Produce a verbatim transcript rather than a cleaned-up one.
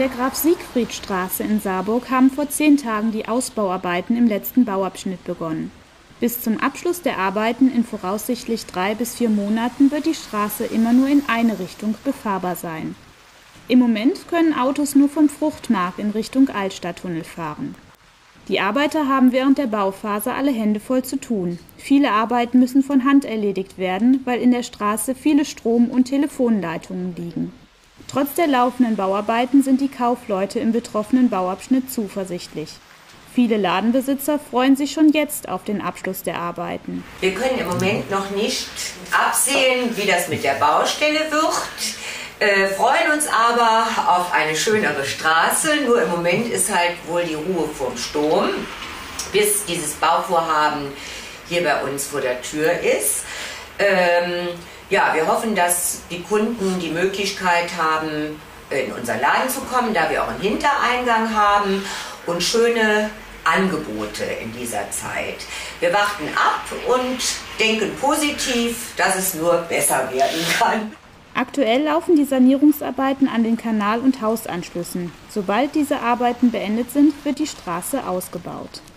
der Graf-Siegfried-Straße in Saarburg haben vor zehn Tagen die Ausbauarbeiten im letzten Bauabschnitt begonnen. Bis zum Abschluss der Arbeiten in voraussichtlich drei bis vier Monaten wird die Straße immer nur in eine Richtung befahrbar sein. Im Moment können Autos nur vom Fruchtmarkt in Richtung Altstadttunnel fahren. Die Arbeiter haben während der Bauphase alle Hände voll zu tun. Viele Arbeiten müssen von Hand erledigt werden, weil in der Straße viele Strom- und Telefonleitungen liegen. Trotz der laufenden Bauarbeiten sind die Kaufleute im betroffenen Bauabschnitt zuversichtlich. Viele Ladenbesitzer freuen sich schon jetzt auf den Abschluss der Arbeiten. Wir können im Moment noch nicht absehen, wie das mit der Baustelle wird, äh, freuen uns aber auf eine schönere Straße. Nur im Moment ist halt wohl die Ruhe vorm Sturm, bis dieses Bauvorhaben hier bei uns vor der Tür ist. Ähm, ja, wir hoffen, dass die Kunden die Möglichkeit haben, in unseren Laden zu kommen, da wir auch einen Hintereingang haben und schöne Angebote in dieser Zeit. Wir warten ab und denken positiv, dass es nur besser werden kann. Aktuell laufen die Sanierungsarbeiten an den Kanal- und Hausanschlüssen. Sobald diese Arbeiten beendet sind, wird die Straße ausgebaut.